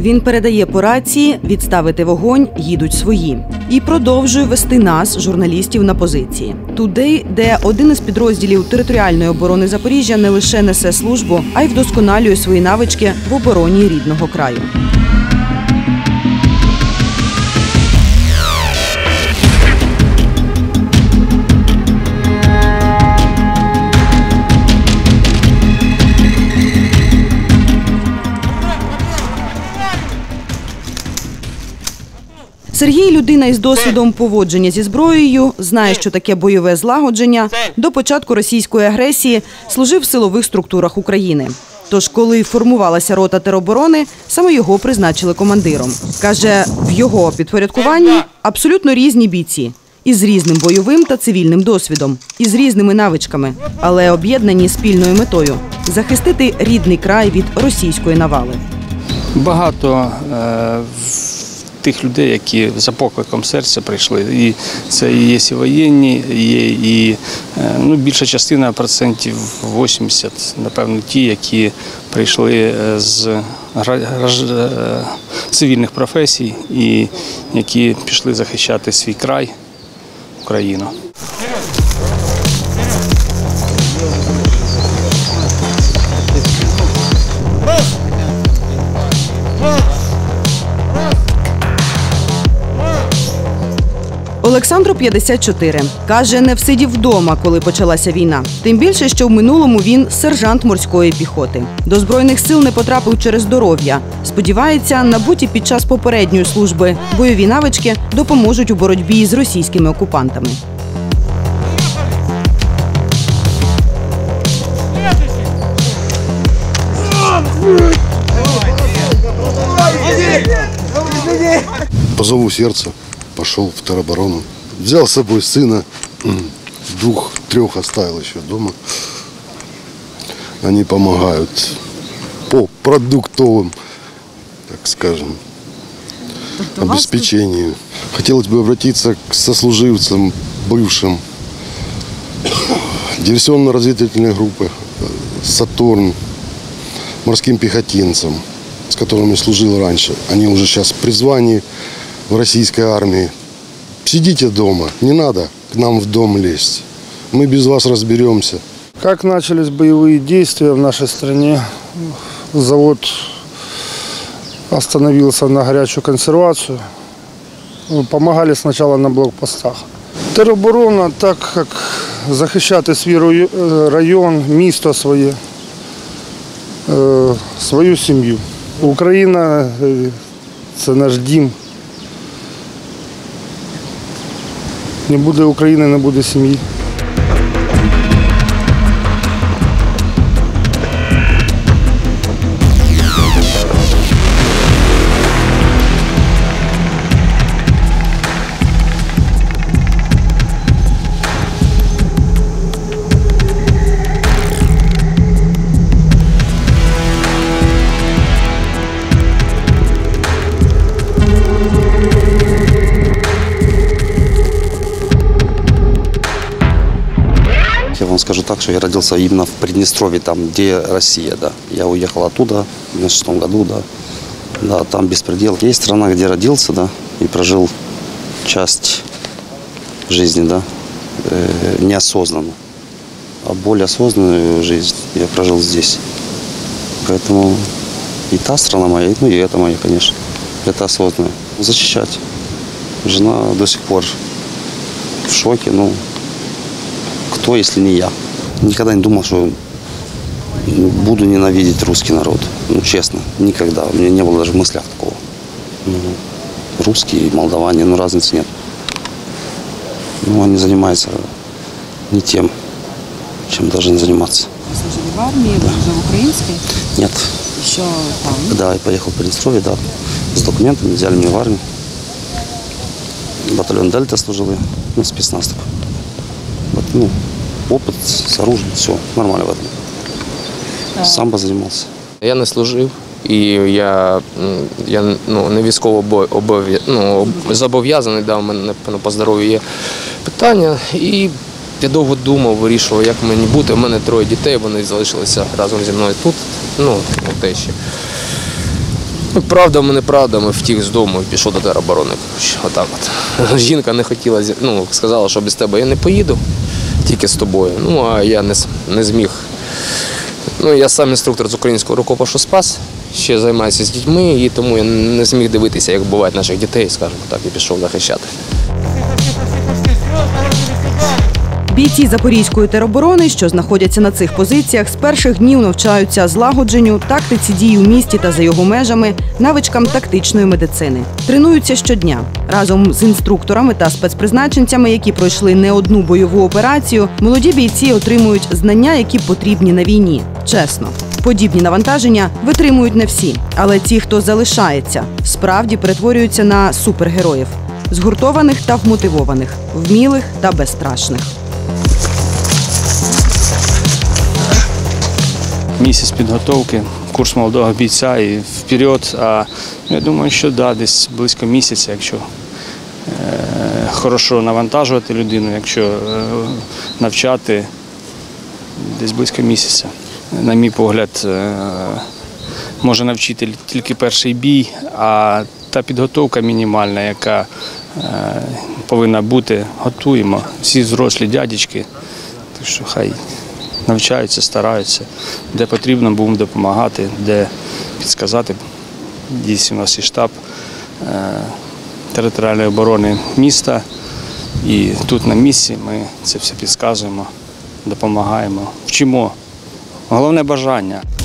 Він передає по рації «Відставити вогонь, їдуть свої». І продовжує вести нас, журналістів, на позиції. Туди, де один із підрозділів територіальної оборони Запоріжжя не лише несе службу, а й вдосконалює свої навички в обороні рідного краю. Сергій – людина із досвідом поводження зі зброєю, знає, що таке бойове злагодження. До початку російської агресії служив в силових структурах України. Тож, коли формувалася рота тероборони, саме його призначили командиром. Каже, в його підпорядкуванні абсолютно різні бійці. Із різним бойовим та цивільним досвідом, із різними навичками, але об'єднані спільною метою – захистити рідний край від російської навали. Багато тих людей, які за покликом серця прийшли. І це і є і воєнні, є і більша частина, процентів 80, напевно, ті, які прийшли з цивільних професій і які пішли захищати свій край, Україну. Олександру 54. Каже, не всидів вдома, коли почалася війна. Тим більше, що в минулому він сержант морської піхоти. До Збройних сил не потрапив через здоров'я. Сподівається, набуті під час попередньої служби бойові навички допоможуть у боротьбі з російськими окупантами. По зову сердца пошел в тероборону. Взял с собой сына, 2-3 оставил еще дома. Они помогают по продуктовым, так скажем, обеспечению. Хотелось бы обратиться к сослуживцам, бывшим диверсионно-разведывательной группы «Сатурн», морским пехотинцам, с которыми служил раньше. Они уже сейчас в призвании в российской армии. Сидите дома, не надо к нам в дом лезть. Мы без вас разберемся. Как начались боевые действия в нашей стране, завод остановился на горячую консервацию. Помогали сначала на блокпостах. Тероборона, так как захищати свій район, місто своє, свою сім'ю. Україна – це наш дім. Не буде України, не буде сім'ї. Я вам скажу так, что я родился именно в Приднестровье, там, где Россия, да. Я уехал оттуда в 1996 году, да. Да, там беспредел. Есть страна, где родился, да, и прожил часть жизни, да, неосознанно. А более осознанную жизнь я прожил здесь. Поэтому и та страна моя, и эта моя, конечно. Это осознанно. Защищать. Жена до сих пор в шоке, кто, если не я? Никогда не думал, что буду ненавидеть русский народ. Честно, никогда. У меня не было даже в мыслях такого. Русские, молдаване, разницы нет. Они занимаются не тем, чем должны заниматься. Вы служили в армии, да. Уже в украинской? Нет. Еще там? Да, я поехал в Приднестровье, да, с документами, взяли меня в армию. Батальон Дельта служил я, спецназ такой. Опыт с оружием, все, нормально в этом. Самбо занимался. Я не служив, і я не військово зобов'язаний, да, у мене по здоров'ю є питання. І я довго думав, вирішував, як мені бути. У мене 3 дітей, вони залишилися разом зі мною тут, у Тещі. Ну, правдами, неправдами втік з дому і пішов до тероборони. Отак от. Жінка не хотіла, сказала, що без тебе я не поїду, тільки з тобою. Ну, а я не зміг. Ну, я сам інструктор з українського рукопишу «Спас», ще займаюся з дітьми, і тому я не зміг дивитися, як вбивають наших дітей, скажімо так, і пішов захищати. Бійці Запорізької тероборони, що знаходяться на цих позиціях, з перших днів навчаються злагодженню, тактиці дій у місті та за його межами, навичкам тактичної медицини. Тренуються щодня. Разом з інструкторами та спецпризначенцями, які пройшли не одну бойову операцію, молоді бійці отримують знання, які потрібні на війні. Чесно. Подібні навантаження витримують не всі, але ті, хто залишається, справді перетворюються на супергероїв. Згуртованих та вмотивованих, вмілих та безстрашних. Місяць підготовки, курс молодого бійця і вперед. А я думаю, що десь близько місяця, якщо хорошо навантажувати людину, якщо навчати, десь близько місяця. На мій погляд, може навчити тільки перший бій, а та підготовка мінімальна, яка повинна бути, готуємо. Всі взрослі дядечки, так що хай навчаються, стараються. Де потрібно, будемо допомагати, де підказати. Дійсно, у нас і штаб територіальної оборони міста. І тут на місці ми це все підказуємо, допомагаємо, вчимо. Головне бажання.